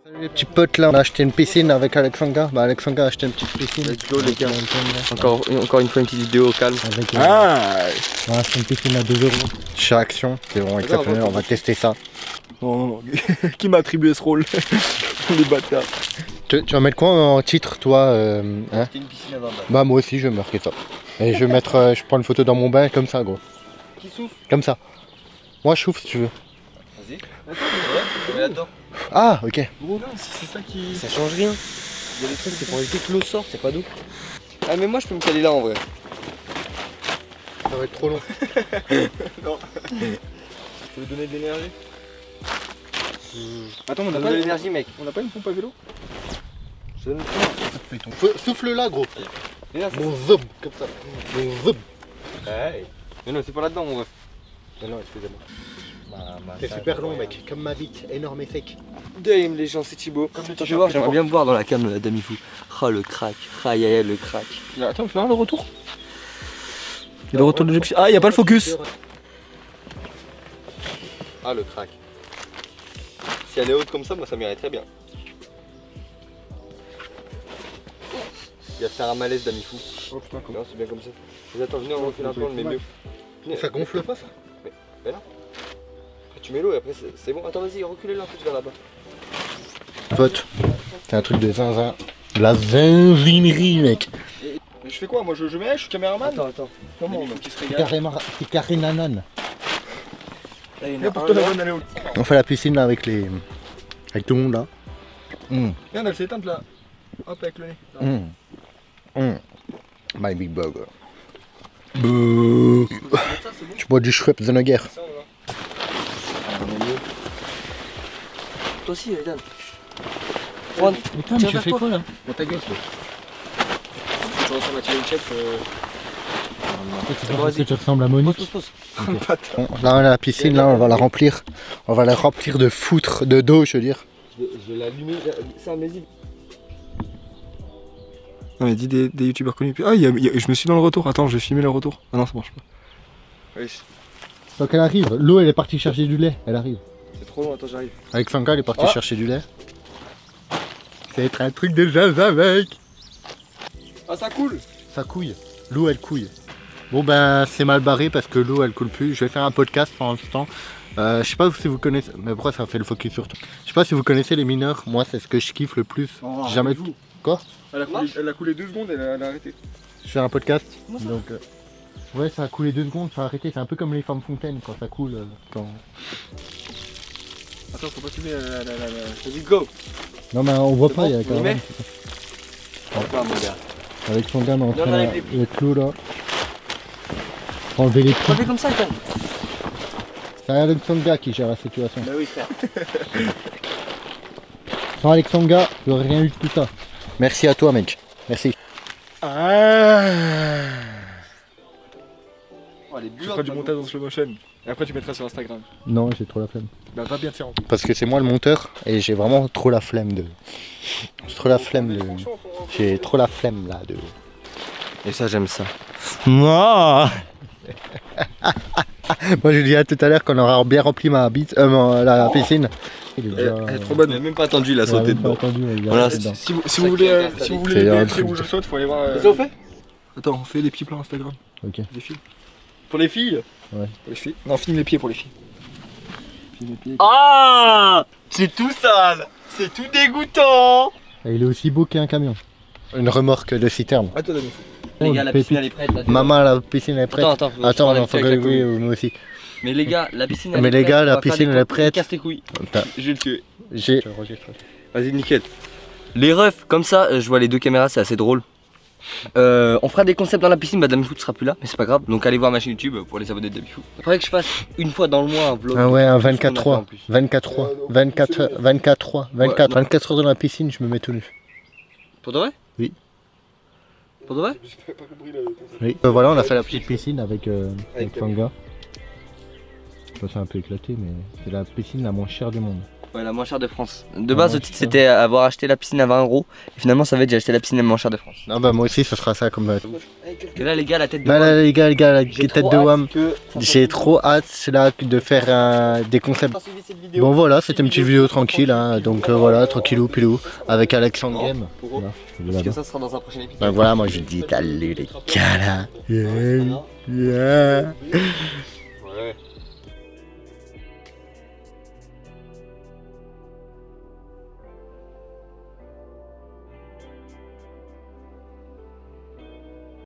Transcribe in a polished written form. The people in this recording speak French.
Salut les petits potes, là on a acheté une piscine avec Alexandra. Bah Alexandra a acheté une petite piscine. Let's go les gars. Encore une fois une petite vidéo au calme. Avec, on a acheté une piscine à 2 € chez Action, c'est vraiment exceptionnel, on va tester ça. Non. Qui m'a attribué ce rôle? Les bâtards. Tu vas mettre quoi en titre toi Une piscine à 20 balles. Bah moi aussi je vais marquer ça. Et je vais mettre, je prends une photo dans mon bain comme ça gros. Qui souffle? Comme ça. Moi je souffle si tu veux. Vas-y. Ouais, là-dedans. Ah ok. Gros, si c'est ça qui... Ça change rien. C'est pour éviter que l'eau sorte, c'est pas d'eau. Ah mais moi je peux me caler là en vrai. Ça va être trop long. Non. Je peux lui donner de l'énergie. Attends, on a Donne pas de l'énergie mec. On n'a pas une pompe à vélo? Je donne... Souffle là gros. Regarde, Mon zob comme ça. Mon zob. ouais. Mais non, c'est pas là-dedans mon ref. Non excusez-moi. C'est super long mec, comme ma bite, énorme et sec. Damn les gens, c'est Thibaut. Tu vas voir, j'aimerais bien me voir dans la cam d'Amifou. Oh le crack, aïe aïe le crack. Attends, fais voir le retour. Et le retour de l'objectif. Ah, il y a pas le focus. Ah le crack. Si elle est haute comme ça, moi ça m'irait très bien. Il va faire un malaise d'Amifou. Oh putain, comment? Non, c'est bien comme ça. Mais attends, venez, on refait un plan, on le met mieux. Venez. Ça gonfle pas ça? Mais non. Après tu mets l'eau et après c'est bon. Attends, vas-y, reculez là un peu vers là-bas. Pote, c'est un truc de zinzin. La zinzinerie mec. Mais je fais quoi? Moi je mets, je suis caméraman? Attends. Comment? Il faut qu'il se régale. C'est carré nanan. Là, il y en Mais a pour un toi la là. bonne, elle est haute. On fait la piscine là avec les. Avec tout le monde là. Regarde, elle s'est éteinte là. Hop, avec le nez. My big burger. Bouh. Tu bois du Schweppes-Zenegger. Ça, on va. Toi aussi, Aidan. Juan, Putain, mais tu fais quoi là? Bon, ta gueule, toi. Tu ressembles à Thierry Chef. Parce que tu ressembles à Monique. pose. Là, la piscine, là, on va la remplir. On va la remplir de foutre, de d'eau, je veux dire. Je vais l'allumer. Ça, mais Non, mais dis des youtubeurs connus. Ah, je me suis dans le retour. Attends, je vais filmer le retour. Ah non, ça marche pas. Oui, Donc elle arrive. L'eau, elle est partie chercher du lait. Elle arrive. c'est trop long, attends, j'arrive. Alexandra, elle est partie chercher du lait. Ça va être un truc de jazz mec. Ah, ça coule. Ça couille. L'eau, elle couille. Bon, ben, c'est mal barré parce que l'eau, elle coule plus. Je vais faire un podcast pendant l'instant. Je sais pas si vous connaissez. Mais pourquoi ça fait le focus sur toi? Je sais pas si vous connaissez les mineurs. Moi, c'est ce que je kiffe le plus. Oh, Jamais. vous. Quoi? Elle a coulé 2 secondes et elle a arrêté. Je fais un podcast. Donc, ouais, ça a coulé 2 secondes, ça a arrêté. C'est un peu comme les femmes fontaines quand ça coule. Quand... Attends, faut pas filmer la. Vas-y, go. Non, mais on voit C'est pas, bon, il y a on quand y même. met Encore mon gars. Avec son gars, on est en train avec de le clou là. Enlever les On trous. fait comme ça, Aidan. C'est Alexandra qui gère la situation. Bah oui, frère. Sans Alexandra, il n'y aurait rien eu de tout ça. Merci à toi, mec. Merci. Oh, les Tu feras du montage dans slow motion. Et après, tu mettras sur Instagram. Non, j'ai trop la flemme. Bah, va bien te faire en Parce que c'est moi le monteur et j'ai vraiment trop la flemme de. J'ai trop la flemme de. J'ai trop la flemme là de. Et ça, j'aime ça. Moi Moi je dis à tout à l'heure qu'on aura bien rempli ma bite, la piscine. Il est déjà... Elle est trop bonne. Il a même pas attendu, il a Ouais, sauté même pas dedans. entendu, il est Voilà, resté dedans. Si vous voulez C'est aider un les truc. où je saute, faut aller voir. C'est ça, on fait Attends, on fait des petits plans Instagram. Ok. Des filles. Pour les filles. Pour les filles. Non, filme les pieds pour les filles. Filme les pieds. Ah, c'est tout sale. C'est tout dégoûtant. Et il est aussi beau qu'un camion. Une remorque de citerne. Attends, Dani. Les gars, la piscine pépite. elle est prête là. Maman, la piscine est prête. Attends, Attends, on on faut que oui, moi aussi. Mais les gars, la piscine Mais les gars, la piscine, elle est prête. Casse tes couilles. Je vais le tuer. J'ai. Vas-y, nickel. Les refs, comme ça, je vois les deux caméras, c'est assez drôle. On fera des concepts dans la piscine, bah Damifou ne sera plus là, mais c'est pas grave. Donc allez voir ma chaîne YouTube pour les abonnés de Damifou. Il faudrait que je fasse une fois dans le mois un vlog. Ah ouais, un de tout ce qu'on a fait en 24-3. plus. 24 heures dans la piscine, je me mets tout nu. Pour de vrai? Oui. Pour de vrai? J'ai pas compris là. Oui. Voilà, on a fait la petite piscine avec Fanga. Ça c'est un peu éclaté, mais c'est la piscine la moins chère du monde. Ouais, la moins chère de France. De base, le titre c'était avoir acheté la piscine à 20 €. Et finalement, ça va être j'ai acheté la piscine la moins chère de France. Non, bah moi aussi, ce sera ça comme. Et là, les gars, la tête de Bah là, les gars, la J'ai tête trop de hâte WAM. que ça J'ai soit trop hâte là de faire des concepts. suivi cette vidéo. Bon voilà, c'était une petite vidéo tranquille, hein, donc voilà, tranquillou pilou, avec Alexandre Game. Pour eux. Voilà. Parce que ça sera dans un prochain épisode. Donc voilà, moi je dis salut les gars là. Yeah, yeah.